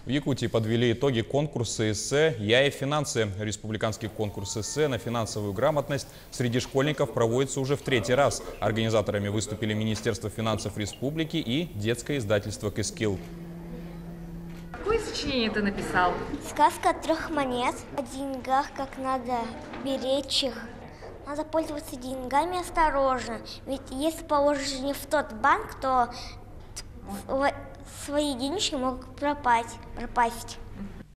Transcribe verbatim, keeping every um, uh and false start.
В Якутии подвели итоги конкурса эссе «Я и финансы». Республиканский конкурс эссе на финансовую грамотность среди школьников проводится уже в третий раз. Организаторами выступили Министерство финансов республики и детское издательство «Кэскил». Какое сочинение ты написал? Сказка трех монет. О деньгах, как надо беречь их. Надо пользоваться деньгами осторожно. Ведь если положишь не в тот банк, то свои денежки могут пропасть. пропасть.